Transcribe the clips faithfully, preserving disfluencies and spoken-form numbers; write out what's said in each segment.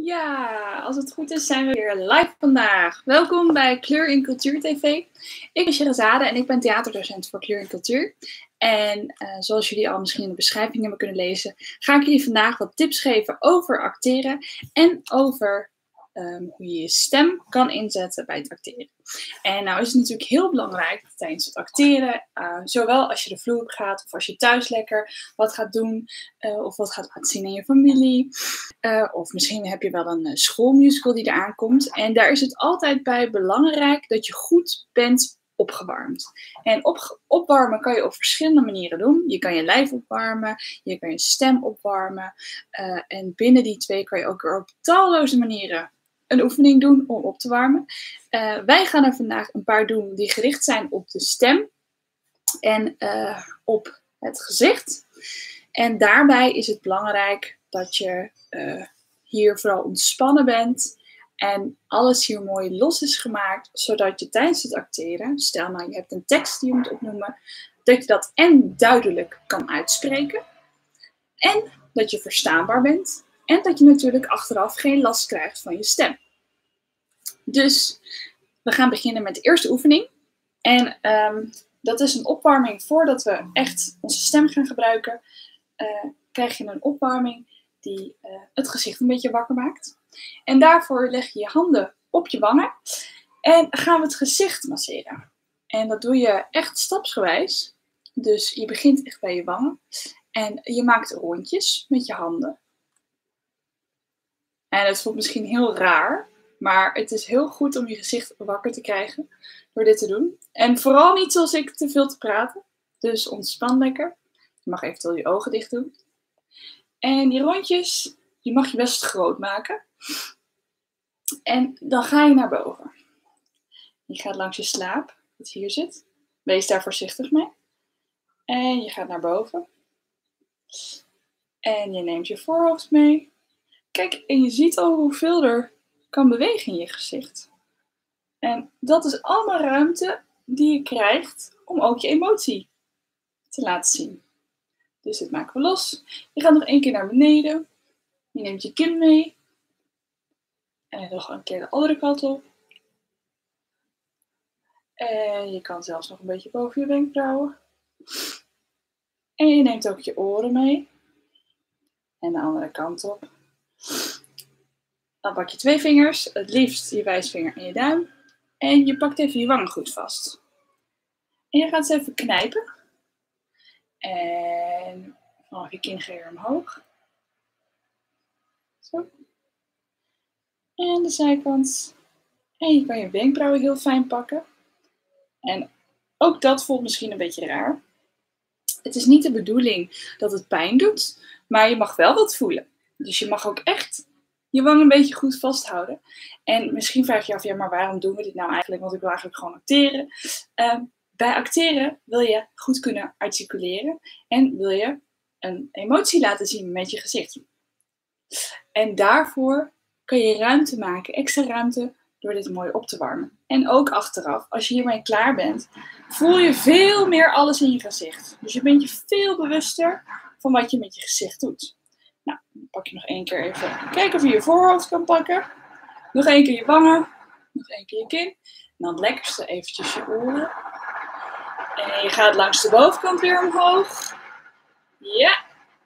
Ja, als het goed is zijn we weer live vandaag. Welkom bij Kleur in Cultuur T V. Ik ben Sherazade en ik ben theaterdocent voor Kleur in Cultuur. En uh, zoals jullie al misschien in de beschrijving hebben kunnen lezen, ga ik jullie vandaag wat tips geven over acteren en over um, hoe je je stem kan inzetten bij het acteren. En nou is het natuurlijk heel belangrijk tijdens het acteren, uh, zowel als je de vloer op gaat of als je thuis lekker wat gaat doen uh, of wat gaat laten zien aan je familie. Uh, of misschien heb je wel een uh, schoolmusical die eraan komt. En daar is het altijd bij belangrijk dat je goed bent opgewarmd. En op, opwarmen kan je op verschillende manieren doen. Je kan je lijf opwarmen, je kan je stem opwarmen. Uh, en binnen die twee kan je ook weer op talloze manieren een oefening doen om op te warmen. Uh, wij gaan er vandaag een paar doen die gericht zijn op de stem en uh, op het gezicht. En daarbij is het belangrijk dat je uh, hier vooral ontspannen bent en alles hier mooi los is gemaakt, zodat je tijdens het acteren, stel nou je hebt een tekst die je moet opnoemen, dat je dat en duidelijk kan uitspreken en dat je verstaanbaar bent en dat je natuurlijk achteraf geen last krijgt van je stem. Dus we gaan beginnen met de eerste oefening. En um, dat is een opwarming voordat we echt onze stem gaan gebruiken. Uh, krijg je een opwarming die uh, het gezicht een beetje wakker maakt. En daarvoor leg je je handen op je wangen en gaan we het gezicht masseren. En dat doe je echt stapsgewijs. Dus je begint echt bij je wangen en je maakt rondjes met je handen. En het voelt misschien heel raar, maar het is heel goed om je gezicht wakker te krijgen door dit te doen. En vooral niet zoals ik te veel te praten. Dus ontspan lekker. Je mag eventueel je ogen dicht doen. En die rondjes, die mag je best groot maken. En dan ga je naar boven. Je gaat langs je slaap, dat hier zit. Wees daar voorzichtig mee. En je gaat naar boven. En je neemt je voorhoofd mee. Kijk, en je ziet al hoeveel er kan bewegen in je gezicht. En dat is allemaal ruimte die je krijgt om ook je emotie te laten zien. Dus dit maken we los. Je gaat nog één keer naar beneden. Je neemt je kin mee. En nog een keer de andere kant op. En je kan zelfs nog een beetje boven je wenkbrauwen. En je neemt ook je oren mee. En de andere kant op. Dan pak je twee vingers. Het liefst je wijsvinger en je duim. En je pakt even je wangen goed vast. En je gaat ze even knijpen. En vanaf je kin ga je omhoog. Zo. En de zijkant. En je kan je wenkbrauwen heel fijn pakken. En ook dat voelt misschien een beetje raar. Het is niet de bedoeling dat het pijn doet, maar je mag wel wat voelen. Dus je mag ook echt je wang een beetje goed vasthouden. En misschien vraag je je af, ja, maar waarom doen we dit nou eigenlijk? Want ik wil eigenlijk gewoon acteren. Uh, bij acteren wil je goed kunnen articuleren en wil je een emotie laten zien met je gezicht. En daarvoor kun je ruimte maken, extra ruimte, door dit mooi op te warmen. En ook achteraf, als je hiermee klaar bent, voel je veel meer alles in je gezicht. Dus je bent je veel bewuster van wat je met je gezicht doet. Nou, dan pak je nog één keer even, kijk of je je voorhoofd kan pakken. Nog één keer je wangen, nog één keer je kin. En dan het lekkerste eventjes je oren. En je gaat langs de bovenkant weer omhoog. Ja.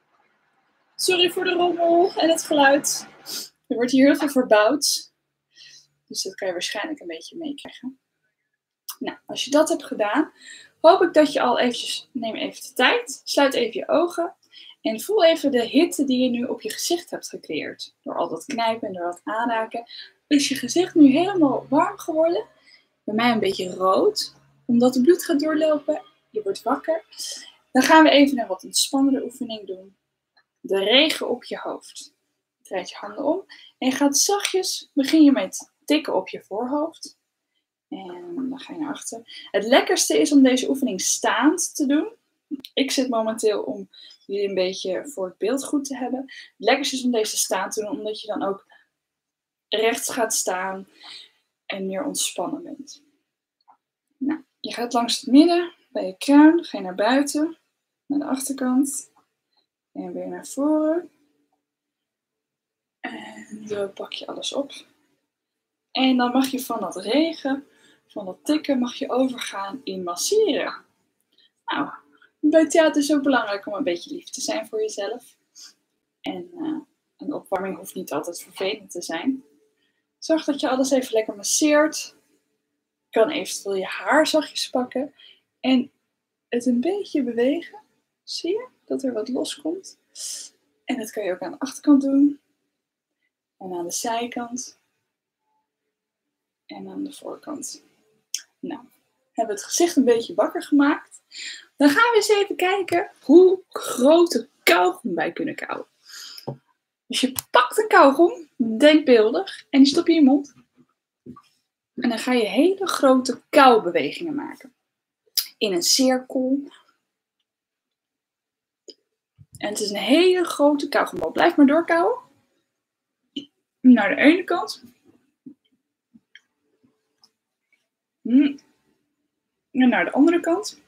Sorry voor de rommel en het geluid. Er wordt hier heel veel verbouwd. Dus dat kan je waarschijnlijk een beetje meekrijgen. Nou, als je dat hebt gedaan, hoop ik dat je al eventjes, neem even de tijd, sluit even je ogen en voel even de hitte die je nu op je gezicht hebt gecreëerd. Door al dat knijpen en door dat aanraken, is je gezicht nu helemaal warm geworden. Bij mij een beetje rood, omdat het bloed gaat doorlopen. Je wordt wakker. Dan gaan we even een wat ontspannende oefening doen. De regen op je hoofd. Je draait je handen om en je gaat zachtjes, begin je met tikken op je voorhoofd. En dan ga je naar achter. Het lekkerste is om deze oefening staand te doen. Ik zit momenteel om jullie een beetje voor het beeld goed te hebben. Het lekkerste is om deze staand te doen, omdat je dan ook rechts gaat staan en meer ontspannen bent. Nou, je gaat langs het midden, bij je kruin, ga je naar buiten, naar de achterkant. En weer naar voren. En En zo pak je alles op. En dan mag je van dat regen, van dat tikken, mag je overgaan in masseren. Nou, bij het theater is het ook belangrijk om een beetje lief te zijn voor jezelf. En uh, een opwarming hoeft niet altijd vervelend te zijn. Zorg dat je alles even lekker masseert. Je kan eventueel je haar zachtjes pakken. En het een beetje bewegen. Zie je dat er wat loskomt? En dat kan je ook aan de achterkant doen. En aan de zijkant. En aan de voorkant. Nou, hebben we het gezicht een beetje wakker gemaakt. Dan gaan we eens even kijken hoe grote kauwgom wij kunnen kauwen. Dus je pakt een kauwgom, denkbeeldig, en die stop je in je mond. En dan ga je hele grote kauwbewegingen maken. In een cirkel. En het is een hele grote kauwgombal. Blijf maar doorkauwen. Naar de ene kant. En naar de andere kant.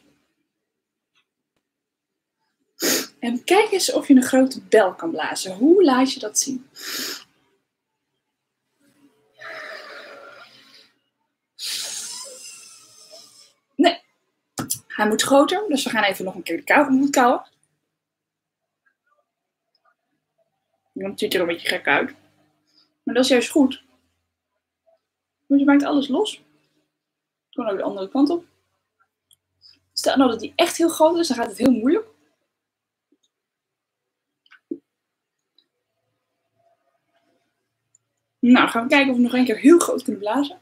En kijk eens of je een grote bel kan blazen. Hoe laat je dat zien? Nee, hij moet groter. Dus we gaan even nog een keer de kauwgom kauwen. Dan ziet er een beetje gek uit. Maar dat is juist goed. Want je maakt alles los. Gewoon ook de andere kant op. Stel nou dat die echt heel groot is, dan gaat het heel moeilijk. Nou, gaan we kijken of we nog een keer heel groot kunnen blazen.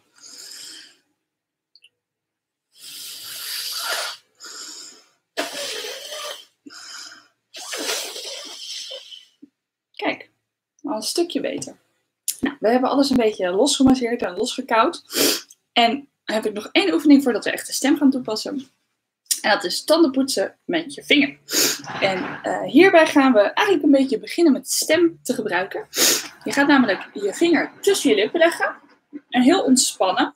Kijk, al een stukje beter. Nou, we hebben alles een beetje losgemasseerd en losgekauwd. En dan heb ik nog één oefening voordat we echt de stem gaan toepassen. En dat is tanden poetsen met je vinger. En uh, hierbij gaan we eigenlijk een beetje beginnen met stem te gebruiken. Je gaat namelijk je vinger tussen je lippen leggen. En heel ontspannen.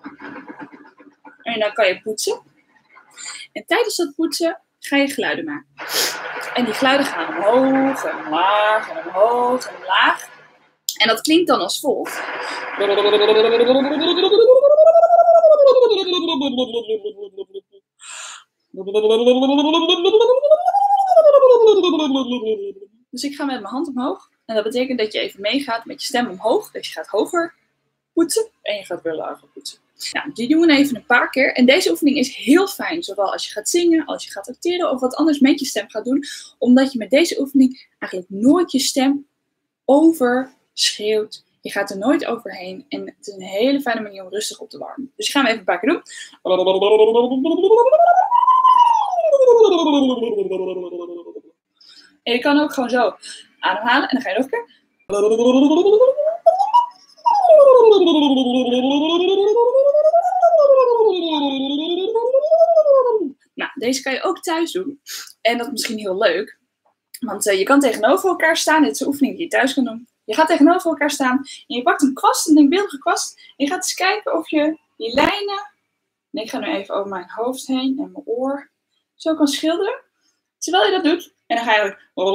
En dan kan je poetsen. En tijdens dat poetsen ga je geluiden maken. En die geluiden gaan omhoog en omlaag en omhoog en omlaag. En dat klinkt dan als volgt. Dus ik ga met mijn hand omhoog. En dat betekent dat je even meegaat met je stem omhoog. Dus je gaat hoger poetsen en je gaat weer lager poetsen. Nou, die doen we even een paar keer. En deze oefening is heel fijn. Zowel als je gaat zingen, als je gaat acteren of wat anders met je stem gaat doen. Omdat je met deze oefening eigenlijk nooit je stem overschreeuwt. Je gaat er nooit overheen. En het is een hele fijne manier om rustig op te warmen. Dus die gaan we even een paar keer doen. En je kan ook gewoon zo ademhalen. En dan ga je nog een keer. Nou, deze kan je ook thuis doen. En dat is misschien heel leuk. Want uh, je kan tegenover elkaar staan. Dit is een oefening die je thuis kan doen. Je gaat tegenover elkaar staan. En je pakt een kwast, een denkbeeldige kwast. En je gaat eens kijken of je die lijnen... En ik ga nu even over mijn hoofd heen en mijn oor. Zo kan schilderen. Terwijl je dat doet. En dan ga je...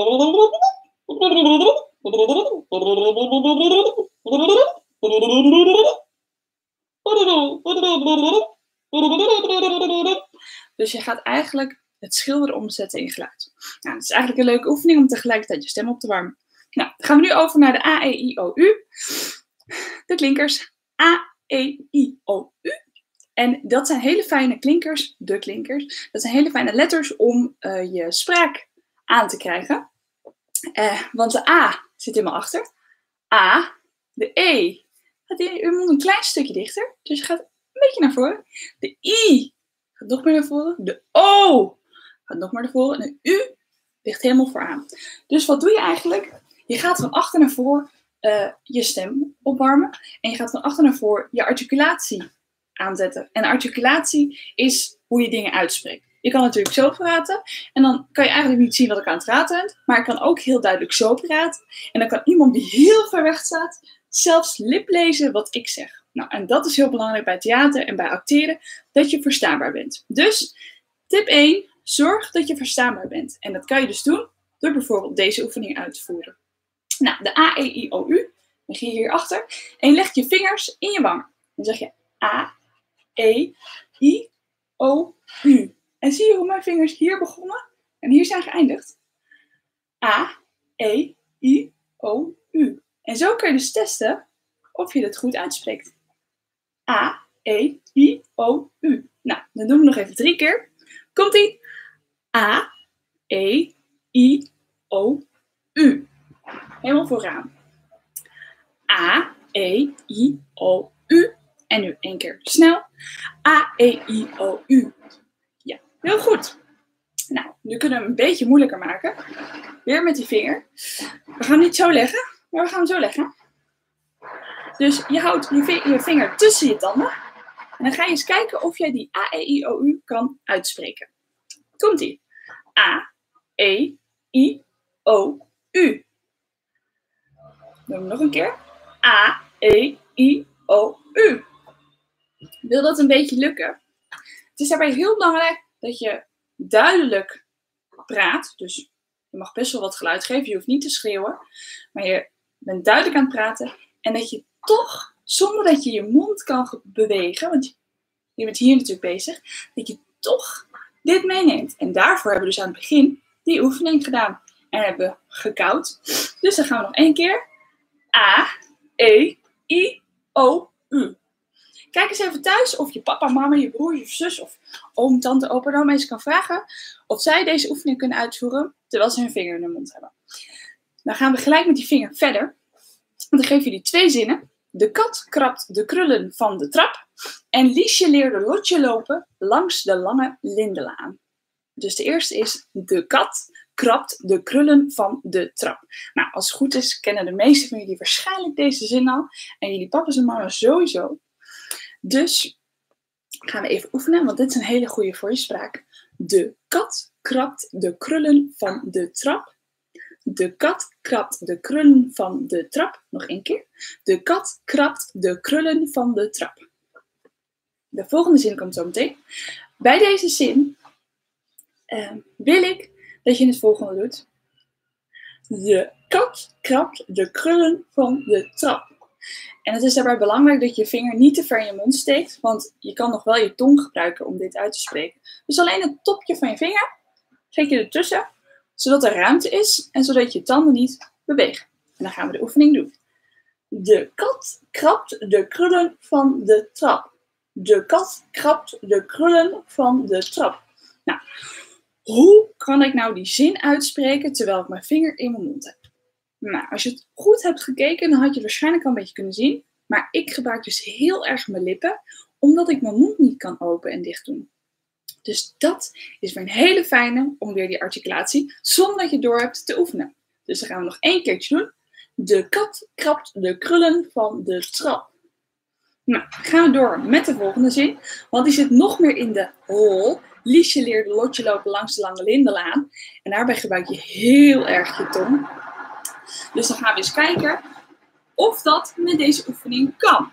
Dus je gaat eigenlijk het schilderen omzetten in geluid. Nou, dat is eigenlijk een leuke oefening om tegelijkertijd je stem op te warmen. Nou, dan gaan we nu over naar de A, E, I, O, U. De klinkers. A, E, I, O, U. En dat zijn hele fijne klinkers, de klinkers. Dat zijn hele fijne letters om uh, je spraak aan te krijgen. Uh, want de A zit helemaal achter. A. De E gaat in je mond een klein stukje dichter. Dus je gaat een beetje naar voren. De I gaat nog meer naar voren. De O gaat nog meer naar voren. En de U ligt helemaal vooraan. Dus wat doe je eigenlijk? Je gaat van achter naar voor uh, je stem opwarmen. En je gaat van achter naar voor je articulatie aanzetten. En articulatie is hoe je dingen uitspreekt. Je kan natuurlijk zo praten. En dan kan je eigenlijk niet zien wat ik aan het praten ben. Maar ik kan ook heel duidelijk zo praten. En dan kan iemand die heel ver weg staat zelfs liplezen wat ik zeg. Nou, en dat is heel belangrijk bij theater en bij acteren. Dat je verstaanbaar bent. Dus tip één. Zorg dat je verstaanbaar bent. En dat kan je dus doen door bijvoorbeeld deze oefening uit te voeren. Nou, de A, E, I, O, U. Dan ga je hierachter en je legt je vingers in je wangen. Dan zeg je A, E, I, O, U. En zie je hoe mijn vingers hier begonnen en hier zijn geëindigd? A, E, I, O, U. En zo kun je dus testen of je het goed uitspreekt. A, E, I, O, U. Nou, dan doen we nog even drie keer. Komt-ie. A, E, I, O, U. Helemaal vooraan. A, E, I, O, U. En nu één keer snel. A, E, I, O, U. Ja, heel goed. Nou, nu kunnen we hem een beetje moeilijker maken. Weer met die vinger. We gaan hem niet zo leggen, maar we gaan hem zo leggen. Dus je houdt je vinger tussen je tanden. En dan ga je eens kijken of jij die A, E, I, O, U kan uitspreken. Komt-ie. A, E, I, O, U. Doen we nog een keer. A, E, I, O, U. Wil dat een beetje lukken? Het is daarbij heel belangrijk dat je duidelijk praat. Dus je mag best wel wat geluid geven. Je hoeft niet te schreeuwen. Maar je bent duidelijk aan het praten. En dat je toch, zonder dat je je mond kan bewegen. Want je bent hier natuurlijk bezig. Dat je toch dit meeneemt. En daarvoor hebben we dus aan het begin die oefening gedaan. En hebben we gekoud. Dus dan gaan we nog één keer. A, E, I, O, U. Kijk eens even thuis of je papa, mama, je broer, je zus of oom, tante, opa, oma eens kan vragen of zij deze oefening kunnen uitvoeren terwijl ze hun vinger in hun mond hebben. Dan gaan we gelijk met die vinger verder. Dan geef je jullie twee zinnen. De kat krabt de krullen van de trap en Liesje leerde Lotje lopen langs de lange lindenlaan. Dus de eerste is de kat krabt de krullen van de trap. Nou, als het goed is kennen de meesten van jullie waarschijnlijk deze zin al en jullie papa's en mama's sowieso. Dus gaan we even oefenen, want dit is een hele goede voor je spraak. De kat krabt de krullen van de trap. De kat krabt de krullen van de trap. Nog één keer. De kat krabt de krullen van de trap. De volgende zin komt zo meteen. Bij deze zin uh, wil ik dat je het volgende doet. De kat krabt de krullen van de trap. En het is daarbij belangrijk dat je je vinger niet te ver in je mond steekt, want je kan nog wel je tong gebruiken om dit uit te spreken. Dus alleen het topje van je vinger zet je ertussen, zodat er ruimte is en zodat je tanden niet bewegen. En dan gaan we de oefening doen. De kat krabt de krullen van de trap. De kat krabt de krullen van de trap. Nou, hoe kan ik nou die zin uitspreken terwijl ik mijn vinger in mijn mond heb? Nou, als je het goed hebt gekeken, dan had je het waarschijnlijk al een beetje kunnen zien. Maar ik gebruik dus heel erg mijn lippen, omdat ik mijn mond niet kan open en dicht doen. Dus dat is weer een hele fijne om weer die articulatie, zonder dat je door hebt, te oefenen. Dus dan gaan we nog één keertje doen. De kat krabt de krullen van de trap. Nou, gaan we door met de volgende zin, want die zit nog meer in de hol. Liesje leerde Lotje lopen langs de lange lindenlaan. En daarbij gebruik je heel erg je tong. Dus dan gaan we eens kijken of dat met deze oefening kan.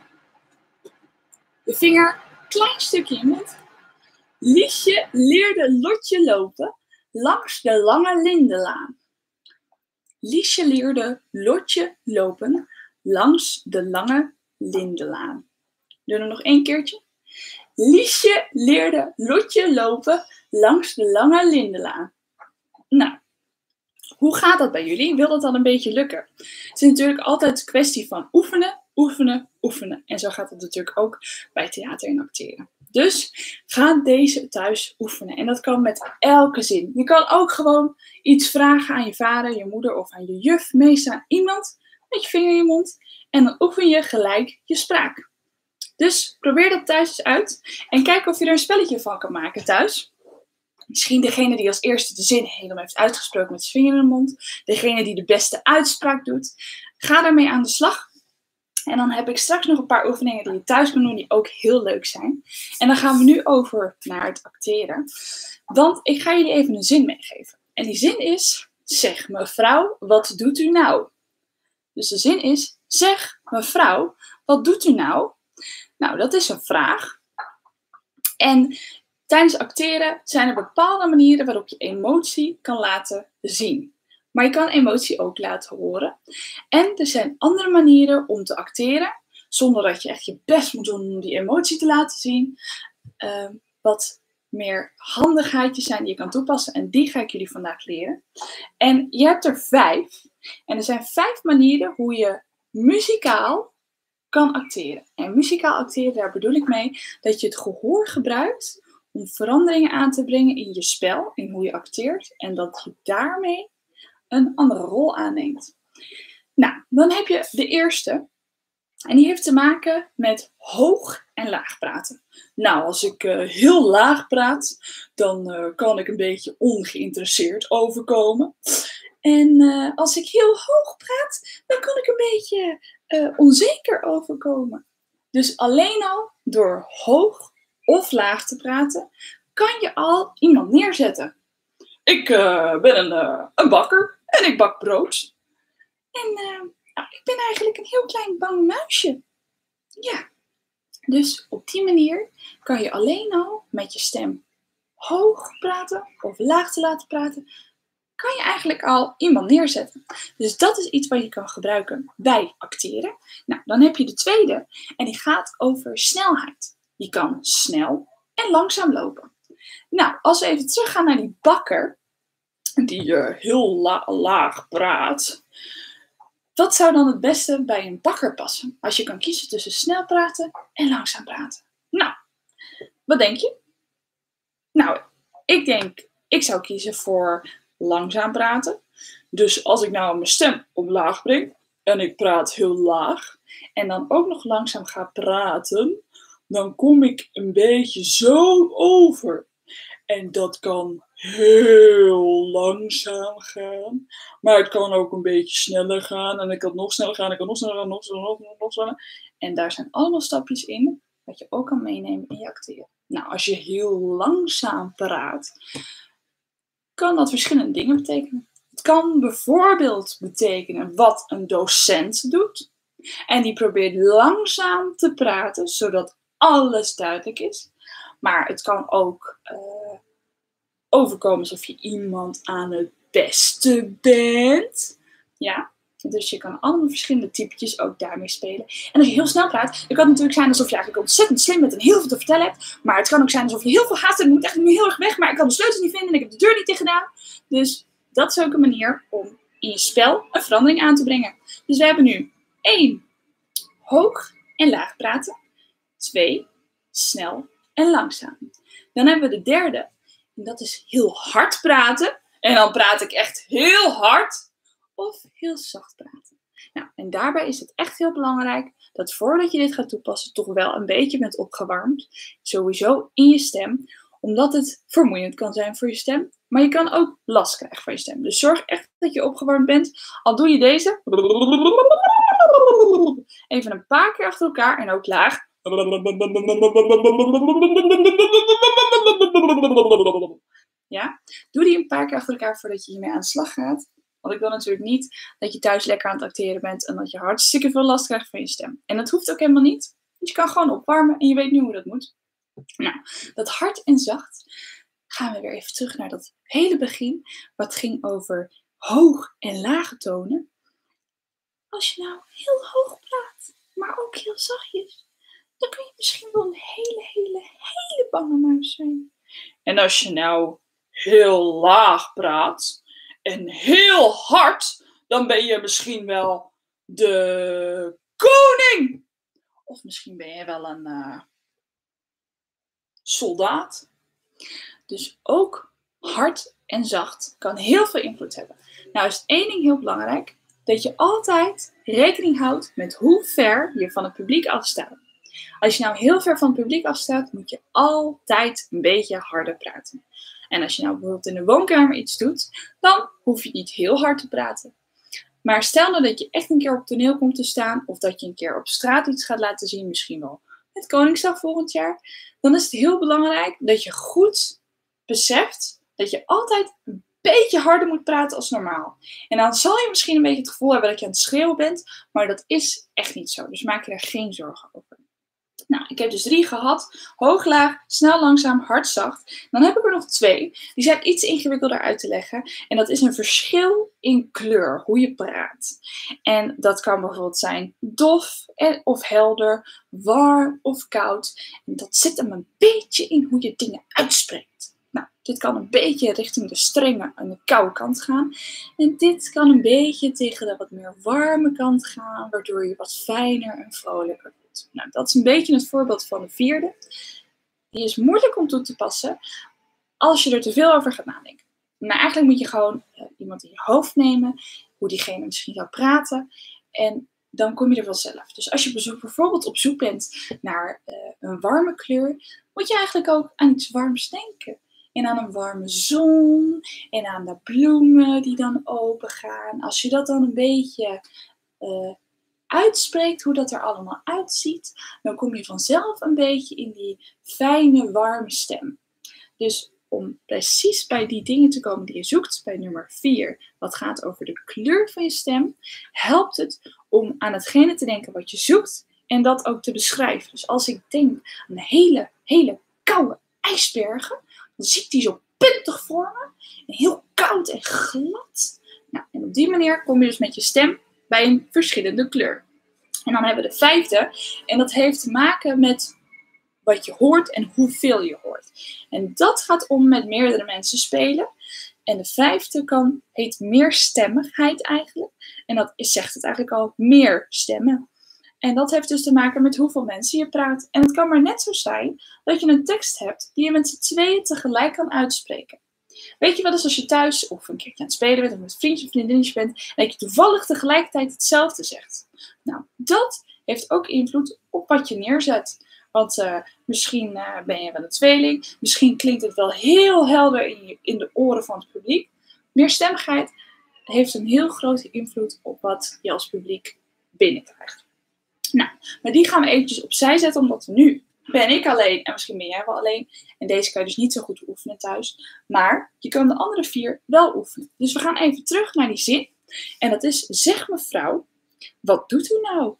De vinger, klein stukje in je mond. Liesje leerde Lotje lopen langs de lange lindenlaan. Liesje leerde Lotje lopen langs de lange lindenlaan. Doe er nog één keertje. Liesje leerde Lotje lopen langs de lange lindenlaan. Nou, hoe gaat dat bij jullie? Wil dat dan een beetje lukken? Het is natuurlijk altijd een kwestie van oefenen, oefenen, oefenen. En zo gaat het natuurlijk ook bij theater en acteren. Dus ga deze thuis oefenen. En dat kan met elke zin. Je kan ook gewoon iets vragen aan je vader, je moeder of aan je juf. Meestal aan iemand met je vinger in je mond. En dan oefen je gelijk je spraak. Dus probeer dat thuis eens uit. En kijk of je er een spelletje van kan maken thuis. Misschien degene die als eerste de zin helemaal heeft uitgesproken met zijn vinger in de mond. Degene die de beste uitspraak doet. Ga daarmee aan de slag. En dan heb ik straks nog een paar oefeningen die je thuis kan doen die ook heel leuk zijn. En dan gaan we nu over naar het acteren. Want ik ga jullie even een zin meegeven. En die zin is, zeg mevrouw, wat doet u nou? Dus de zin is, zeg mevrouw, wat doet u nou? Nou, dat is een vraag. En tijdens acteren zijn er bepaalde manieren waarop je emotie kan laten zien. Maar je kan emotie ook laten horen. En er zijn andere manieren om te acteren, zonder dat je echt je best moet doen om die emotie te laten zien. Uh, wat meer handigheidjes zijn die je kan toepassen. En die ga ik jullie vandaag leren. En je hebt er vijf. En er zijn vijf manieren hoe je muzikaal kan acteren. En muzikaal acteren, daar bedoel ik mee dat je het gehoor gebruikt om veranderingen aan te brengen in je spel, in hoe je acteert. En dat je daarmee een andere rol aanneemt. Nou, dan heb je de eerste. En die heeft te maken met hoog en laag praten. Nou, als ik uh, heel laag praat, dan uh, kan ik een beetje ongeïnteresseerd overkomen. En uh, als ik heel hoog praat, dan kan ik een beetje uh, onzeker overkomen. Dus alleen al door hoog of laag te praten, kan je al iemand neerzetten. Ik uh, ben een, uh, een bakker en ik bak brood. En uh, nou, ik ben eigenlijk een heel klein bang muisje. Ja, dus op die manier kan je alleen al met je stem hoog praten of laag te laten praten, kan je eigenlijk al iemand neerzetten. Dus dat is iets wat je kan gebruiken bij acteren. Nou, dan heb je de tweede en die gaat over snelheid. Je kan snel en langzaam lopen. Nou, als we even teruggaan naar die bakker, die uh, heel la- laag praat. Wat zou dan het beste bij een bakker passen? Als je kan kiezen tussen snel praten en langzaam praten. Nou, wat denk je? Nou, ik denk, ik zou kiezen voor langzaam praten. Dus als ik nou mijn stem op laag breng en ik praat heel laag en dan ook nog langzaam ga praten, dan kom ik een beetje zo over. En dat kan heel langzaam gaan. Maar het kan ook een beetje sneller gaan. En ik kan nog sneller gaan. Ik kan nog sneller gaan. Nog sneller, nog, nog, nog sneller. En daar zijn allemaal stapjes in. Wat je ook kan meenemen in je acteren. Nou, als je heel langzaam praat, kan dat verschillende dingen betekenen. Het kan bijvoorbeeld betekenen wat een docent doet. En die probeert langzaam te praten, zodat alles duidelijk is. Maar het kan ook uh, overkomen alsof je iemand aan het pesten bent. Ja, dus je kan allemaal verschillende typetjes ook daarmee spelen. En als je heel snel praat, dan kan het natuurlijk zijn alsof je eigenlijk ontzettend slim bent en heel veel te vertellen hebt. Maar het kan ook zijn alsof je heel veel haast hebt en je moet echt nu heel erg weg, maar ik kan de sleutels niet vinden en ik heb de deur niet dicht gedaan. Dus dat is ook een manier om in je spel een verandering aan te brengen. Dus we hebben nu één, hoog en laag praten. twee, snel en langzaam. Dan hebben we de derde. En dat is heel hard praten. En dan praat ik echt heel hard. Of heel zacht praten. Nou, en daarbij is het echt heel belangrijk dat voordat je dit gaat toepassen, toch wel een beetje bent opgewarmd. Sowieso in je stem. Omdat het vermoeiend kan zijn voor je stem. Maar je kan ook last krijgen van je stem. Dus zorg echt dat je opgewarmd bent. Al doe je deze. Even een paar keer achter elkaar en ook laag. Ja, doe die een paar keer achter elkaar voordat je hiermee aan de slag gaat. Want ik wil natuurlijk niet dat je thuis lekker aan het acteren bent en dat je hartstikke veel last krijgt van je stem. En dat hoeft ook helemaal niet. Dus je kan gewoon opwarmen en je weet nu hoe dat moet. Nou, dat hard en zacht gaan we weer even terug naar dat hele begin. Wat ging over hoog en lage tonen. Als je nou heel hoog praat, maar ook heel zachtjes, dan kun je misschien wel een hele, hele, hele bange muis zijn. En als je nou heel laag praat en heel hard, dan ben je misschien wel de koning. Of misschien ben je wel een uh, soldaat. Dus ook hard en zacht kan heel veel invloed hebben. Nou is één ding heel belangrijk. Dat je altijd rekening houdt met hoe ver je van het publiek afstaat. Als je nou heel ver van het publiek afstaat, moet je altijd een beetje harder praten. En als je nou bijvoorbeeld in de woonkamer iets doet, dan hoef je niet heel hard te praten. Maar stel nou dat je echt een keer op toneel komt te staan, of dat je een keer op straat iets gaat laten zien, misschien wel met Koningsdag volgend jaar, dan is het heel belangrijk dat je goed beseft dat je altijd een beetje harder moet praten als normaal. En dan zal je misschien een beetje het gevoel hebben dat je aan het schreeuwen bent, maar dat is echt niet zo. Dus maak je daar geen zorgen over. Nou, ik heb dus drie gehad. Hoog, laag, snel, langzaam, hard, zacht. Dan heb ik er nog twee. Die zijn iets ingewikkelder uit te leggen. En dat is een verschil in kleur, hoe je praat. En dat kan bijvoorbeeld zijn dof of helder, warm of koud. En dat zit hem een beetje in hoe je dingen uitspreekt. Nou, dit kan een beetje richting de strenge en de koude kant gaan. En dit kan een beetje tegen de wat meer warme kant gaan, waardoor je wat fijner en vrolijker wordt. Nou, dat is een beetje het voorbeeld van de vierde. Die is moeilijk om toe te passen als je er te veel over gaat nadenken. Maar eigenlijk moet je gewoon uh, iemand in je hoofd nemen, hoe diegene misschien zou praten. En dan kom je er vanzelf. Dus als je bezoek, bijvoorbeeld op zoek bent naar uh, een warme kleur, moet je eigenlijk ook aan iets warms denken. En aan een warme zon. En aan de bloemen die dan open gaan. Als je dat dan een beetje uh, uitspreekt, hoe dat er allemaal uitziet, dan kom je vanzelf een beetje in die fijne, warme stem. Dus om precies bij die dingen te komen die je zoekt, bij nummer vier, wat gaat over de kleur van je stem, helpt het om aan hetgene te denken wat je zoekt en dat ook te beschrijven. Dus als ik denk aan hele, hele koude ijsbergen, dan zie ik die zo puntig voor me. En heel koud en glad. Nou, en op die manier kom je dus met je stem bij een verschillende kleur. En dan hebben we de vijfde. En dat heeft te maken met wat je hoort en hoeveel je hoort. En dat gaat om met meerdere mensen spelen. En de vijfde kan, heet meerstemmigheid eigenlijk. En dat is, zegt het eigenlijk al, meer stemmen. En dat heeft dus te maken met hoeveel mensen je praat. En het kan maar net zo zijn dat je een tekst hebt die je met z'n tweeën tegelijk kan uitspreken. Weet je wel eens als je thuis of een keertje aan het spelen bent of met vriendjes of vriendinnetjes bent en dat je toevallig tegelijkertijd hetzelfde zegt. Nou, dat heeft ook invloed op wat je neerzet. Want uh, misschien uh, ben je wel een tweeling, misschien klinkt het wel heel helder in, je, in de oren van het publiek. Meerstemmigheid heeft een heel grote invloed op wat je als publiek binnenkrijgt. Nou, maar die gaan we eventjes opzij zetten, omdat nu ben ik alleen en misschien ben jij wel alleen. En deze kan je dus niet zo goed oefenen thuis. Maar je kan de andere vier wel oefenen. Dus we gaan even terug naar die zin. En dat is, zeg mevrouw, wat doet u nou?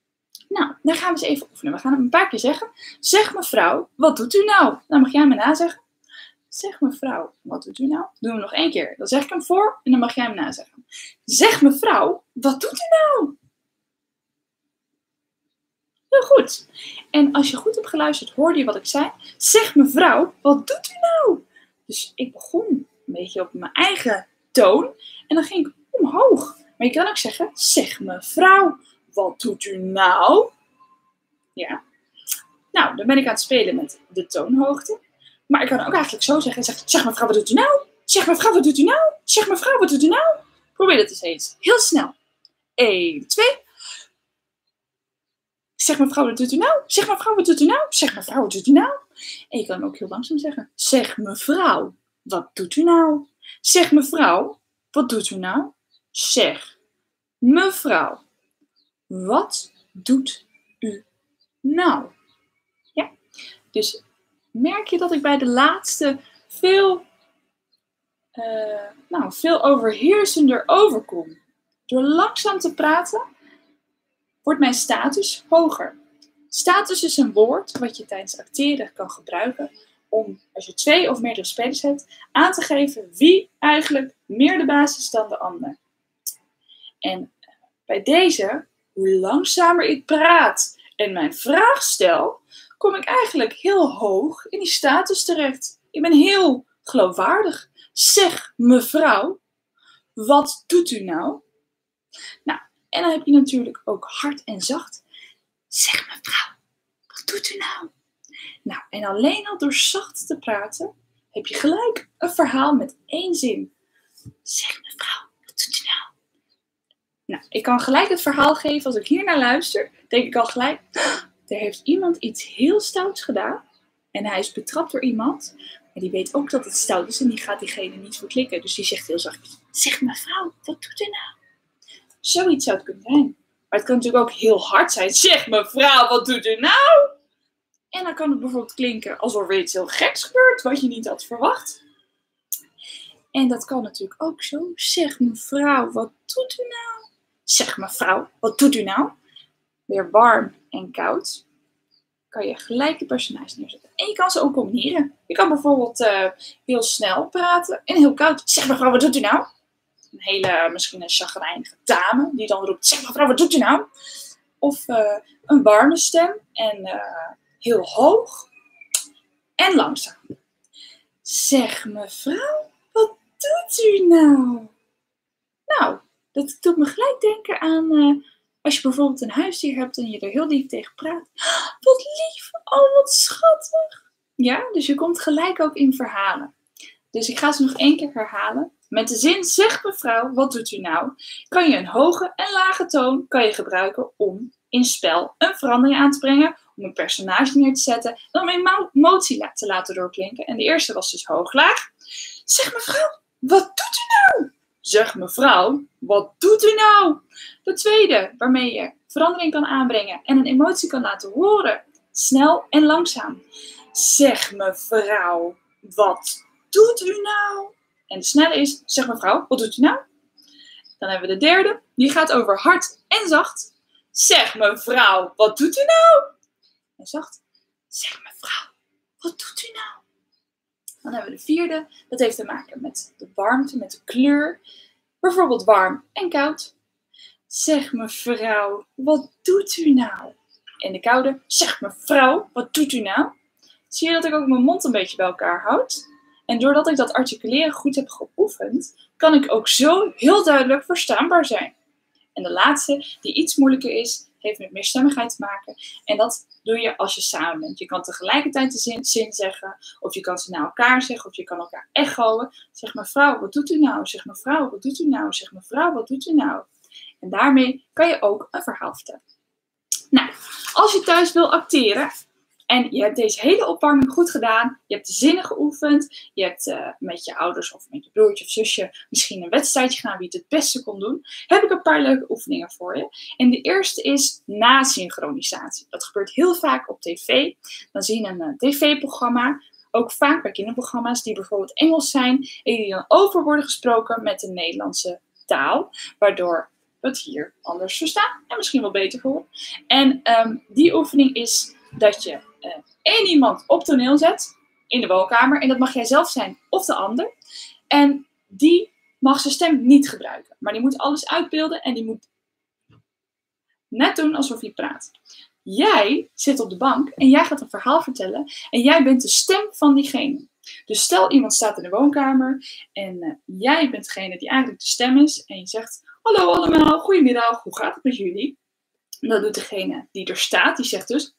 Nou, dan gaan we eens even oefenen. We gaan hem een paar keer zeggen. Zeg mevrouw, wat doet u nou? Dan mag jij me nazeggen. Zeg mevrouw, wat doet u nou? Doen we nog één keer. Dan zeg ik hem voor en dan mag jij hem nazeggen. Zeg mevrouw, wat doet u nou? Heel goed. En als je goed hebt geluisterd, hoorde je wat ik zei. Zeg mevrouw, wat doet u nou? Dus ik begon een beetje op mijn eigen toon. En dan ging ik omhoog. Maar je kan ook zeggen, zeg mevrouw, wat doet u nou? Ja. Nou, dan ben ik aan het spelen met de toonhoogte. Maar ik kan ook eigenlijk zo zeggen, zeg, zeg mevrouw, wat doet u nou? Zeg mevrouw, wat doet u nou? Zeg mevrouw, wat doet u nou? Probeer dat eens eens. Heel snel. één, twee. Zeg mevrouw, wat doet u nou? Zeg mevrouw, wat doet u nou? Zeg mevrouw, wat doet u nou? En je kan hem ook heel langzaam zeggen. Zeg mevrouw, wat doet u nou? Zeg mevrouw, wat doet u nou? Zeg mevrouw, wat doet u nou? Ja, dus merk je dat ik bij de laatste veel, uh, nou, veel overheersender overkom. Door langzaam te praten wordt mijn status hoger. Status is een woord wat je tijdens acteren kan gebruiken om, als je twee of meerdere spelers hebt, aan te geven wie eigenlijk meer de baas is dan de ander. En bij deze, hoe langzamer ik praat en mijn vraag stel, kom ik eigenlijk heel hoog in die status terecht. Ik ben heel geloofwaardig. Zeg mevrouw, wat doet u nou? Nou, en dan heb je natuurlijk ook hard en zacht. Zeg mevrouw, wat doet u nou? Nou, en alleen al door zacht te praten, heb je gelijk een verhaal met één zin. Zeg mevrouw, wat doet u nou? Nou, ik kan gelijk het verhaal geven. Als ik hier naar luister, denk ik al gelijk, er heeft iemand iets heel stouts gedaan. En hij is betrapt door iemand. Maar die weet ook dat het stout is en die gaat diegene niet verklikken. Dus die zegt heel zacht, zeg mevrouw, wat doet u nou? Zoiets zou het kunnen zijn. Maar het kan natuurlijk ook heel hard zijn. Zeg mevrouw, wat doet u nou? En dan kan het bijvoorbeeld klinken alsof er iets heel geks gebeurt, wat je niet had verwacht. En dat kan natuurlijk ook zo. Zeg mevrouw, wat doet u nou? Zeg mevrouw, wat doet u nou? Weer warm en koud. kan je gelijk je personage neerzetten. En je kan ze ook combineren. Je kan bijvoorbeeld uh, heel snel praten en heel koud. Zeg mevrouw, wat doet u nou? Een hele, misschien een chagrijnige dame die dan roept, zeg mevrouw, wat doet u nou? Of uh, een warme stem en uh, heel hoog en langzaam. Zeg mevrouw, wat doet u nou? Nou, dat doet me gelijk denken aan uh, als je bijvoorbeeld een huisdier hebt en je er heel lief tegen praat. Wat lief, oh wat schattig. Ja, dus je komt gelijk ook in verhalen. Dus ik ga ze nog één keer herhalen. Met de zin, zeg mevrouw, wat doet u nou? Kan je een hoge en lage toon kan je gebruiken om in spel een verandering aan te brengen. Om een personage neer te zetten en om een emotie te laten doorklinken. En de eerste was dus hoog-laag. Zeg mevrouw, wat doet u nou? Zeg mevrouw, wat doet u nou? De tweede, waarmee je verandering kan aanbrengen en een emotie kan laten horen. Snel en langzaam. Zeg mevrouw, wat doet u nou? En de snelle is, zeg mevrouw, wat doet u nou? Dan hebben we de derde, die gaat over hard en zacht. Zeg mevrouw, wat doet u nou? En zacht, zeg mevrouw, wat doet u nou? Dan hebben we de vierde, dat heeft te maken met de warmte, met de kleur. Bijvoorbeeld warm en koud. Zeg mevrouw, wat doet u nou? En de koude, zeg mevrouw, wat doet u nou? Zie je dat ik ook mijn mond een beetje bij elkaar houd? En doordat ik dat articuleren goed heb geoefend, kan ik ook zo heel duidelijk verstaanbaar zijn. En de laatste, die iets moeilijker is, heeft met meerstemmigheid te maken. En dat doe je als je samen bent. Je kan tegelijkertijd de zin, zin zeggen, of je kan ze naar elkaar zeggen, of je kan elkaar echoen. Zeg mevrouw, wat doet u nou? Zeg mevrouw, wat doet u nou? Zeg mevrouw, wat doet u nou? En daarmee kan je ook een verhaal vertellen. Nou, als je thuis wil acteren en je hebt deze hele opwarming goed gedaan, je hebt de zinnen geoefend, je hebt uh, met je ouders of met je broertje of zusje misschien een wedstrijdje gedaan wie het het beste kon doen, heb ik een paar leuke oefeningen voor je. En de eerste is nasynchronisatie. Dat gebeurt heel vaak op tv. Dan zie je een uh, tv-programma, ook vaak bij kinderprogramma's die bijvoorbeeld Engels zijn en die dan over worden gesproken met de Nederlandse taal, waardoor we het hier anders verstaan en misschien wel beter horen. En um, die oefening is dat je uh, één iemand op toneel zet in de woonkamer. En dat mag jij zelf zijn of de ander. En die mag zijn stem niet gebruiken. Maar die moet alles uitbeelden en die moet net doen alsof hij praat. Jij zit op de bank en jij gaat een verhaal vertellen. En jij bent de stem van diegene. Dus stel iemand staat in de woonkamer en uh, jij bent degene die eigenlijk de stem is. En je zegt, hallo allemaal, goedemiddag, hoe gaat het met jullie? En dat doet degene die er staat, die zegt dus.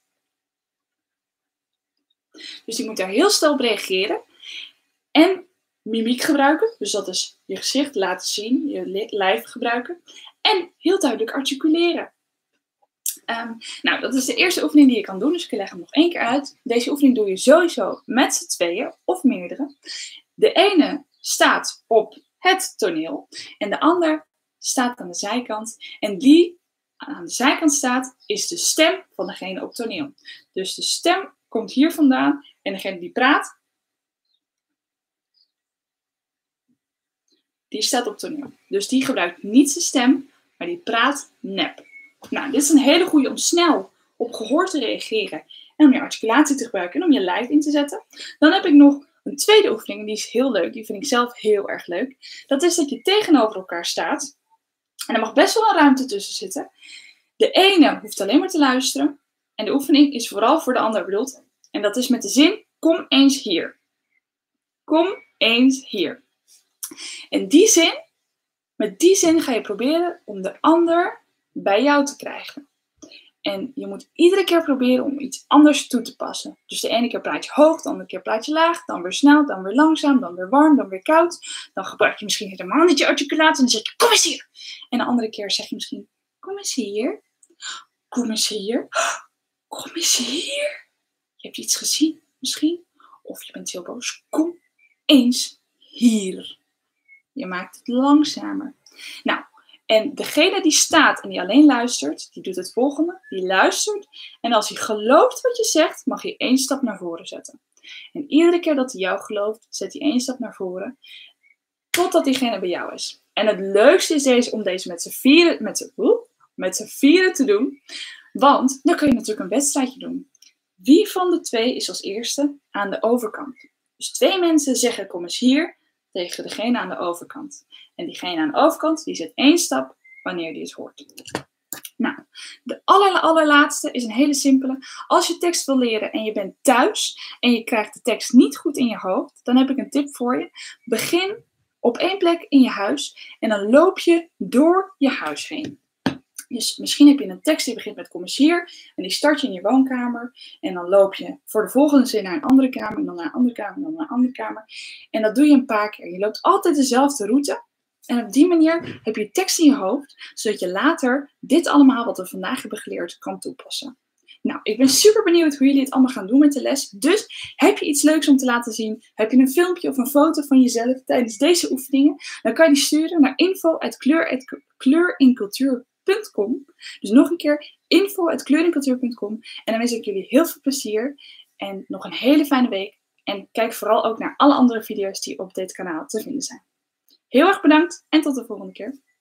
Dus die moet daar heel snel op reageren. En mimiek gebruiken, dus dat is je gezicht laten zien, je lijf gebruiken. En heel duidelijk articuleren. Um, nou, dat is de eerste oefening die je kan doen, dus ik leg hem nog één keer uit. Deze oefening doe je sowieso met z'n tweeën of meerdere. De ene staat op het toneel en de ander staat aan de zijkant. En die aan de zijkant staat, is de stem van degene op het toneel. Dus de stem komt hier vandaan en degene die praat, die staat op het toneel. Dus die gebruikt niet zijn stem, maar die praat nep. Nou, dit is een hele goede om snel op gehoor te reageren en om je articulatie te gebruiken en om je lijf in te zetten. Dan heb ik nog een tweede oefening en die is heel leuk, die vind ik zelf heel erg leuk. Dat is dat je tegenover elkaar staat en er mag best wel een ruimte tussen zitten. De ene hoeft alleen maar te luisteren en de oefening is vooral voor de ander bedoeld. En dat is met de zin, kom eens hier. Kom eens hier. En die zin, met die zin ga je proberen om de ander bij jou te krijgen. En je moet iedere keer proberen om iets anders toe te passen. Dus de ene keer praat je hoog, de andere keer praat je laag, dan weer snel, dan weer langzaam, dan weer warm, dan weer koud. Dan gebruik je misschien helemaal niet je articulatie en dan zeg je, kom eens hier. En de andere keer zeg je misschien, kom eens hier. Kom eens hier. Kom eens hier. Je hebt iets gezien misschien. Of je bent heel boos. Kom eens hier. Je maakt het langzamer. Nou, en degene die staat en die alleen luistert, die doet het volgende. Die luistert en als hij gelooft wat je zegt, mag je één stap naar voren zetten. En iedere keer dat hij jou gelooft, zet hij één stap naar voren. Totdat diegene bij jou is. En het leukste is deze, om deze met z'n vieren, met z'n, met z'n vieren te doen. Want dan kun je natuurlijk een wedstrijdje doen. Wie van de twee is als eerste aan de overkant? Dus twee mensen zeggen kom eens hier tegen degene aan de overkant. En diegene aan de overkant die zet één stap wanneer die het hoort. Nou, de aller, allerlaatste is een hele simpele. Als je tekst wil leren en je bent thuis en je krijgt de tekst niet goed in je hoofd, dan heb ik een tip voor je. Begin op één plek in je huis en dan loop je door je huis heen. Dus misschien heb je een tekst die begint met kom eens hier en die start je in je woonkamer en dan loop je voor de volgende zin naar een andere kamer en dan naar een andere kamer en dan naar een andere kamer. En dat doe je een paar keer. Je loopt altijd dezelfde route. En op die manier heb je tekst in je hoofd, zodat je later dit allemaal wat we vandaag hebben geleerd kan toepassen. Nou, ik ben super benieuwd hoe jullie het allemaal gaan doen met de les. Dus heb je iets leuks om te laten zien? Heb je een filmpje of een foto van jezelf tijdens deze oefeningen? Dan kan je die sturen naar info at kleurincultuur punt com. Dus nog een keer info at kleurincultuur punt com. En dan wens ik jullie heel veel plezier en nog een hele fijne week. En kijk vooral ook naar alle andere video's die op dit kanaal te vinden zijn. Heel erg bedankt en tot de volgende keer.